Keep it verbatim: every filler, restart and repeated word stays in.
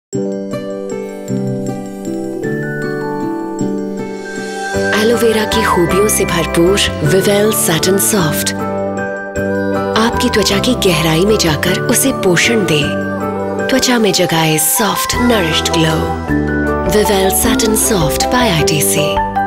Aloe vera की खूबियों से भरपूर विवेल सैटिन सॉफ्ट आपकी त्वचा की गहराई में जाकर उसे पोषण दे, त्वचा में जगाए soft nourished glow. Vivel satin soft by I T C.